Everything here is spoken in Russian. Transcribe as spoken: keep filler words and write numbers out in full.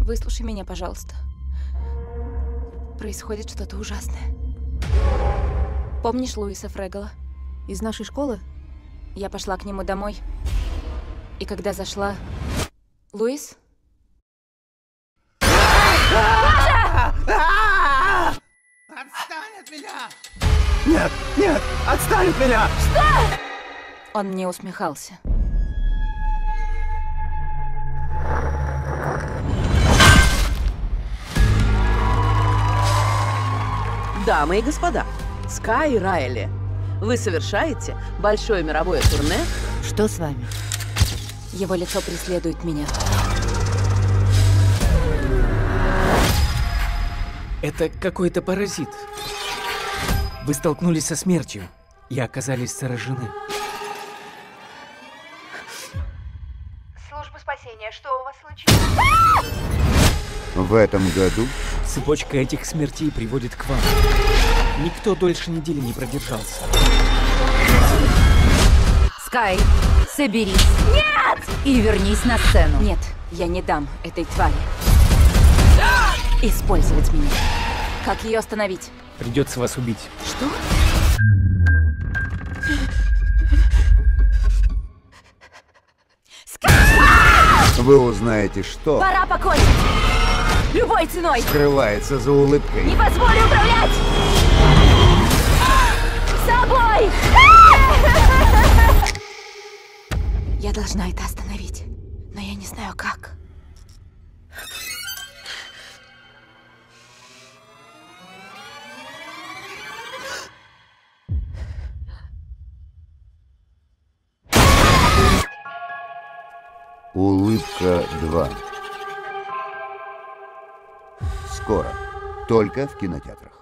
Выслушай меня, пожалуйста. Происходит что-то ужасное. Помнишь Луиса Фрегала? Из нашей школы? Я пошла к нему домой. И когда зашла... Луис? Отстань от меня! Нет, нет, отстань от меня! Что? Он мне усмехался. Дамы и господа, Скай и Райли, вы совершаете большое мировое турне. Что с вами? Его лицо преследует меня. Это какой-то паразит. Вы столкнулись со смертью и оказались заражены. Служба спасения, что у вас случилось? В этом году Цепочка этих смертей приводит к вам. Никто дольше недели не продержался. Скай, соберись. Нет! И вернись на сцену. Нет, я не дам этой твари использовать меня. Как ее остановить? Придется вас убить. Что? вы узнаете, что Пора покончить! Любой ценой! скрывается за улыбкой. Не позволю управлять собой! Я должна это остановить, но я не знаю как. Улыбка два. Скоро. Только в кинотеатрах.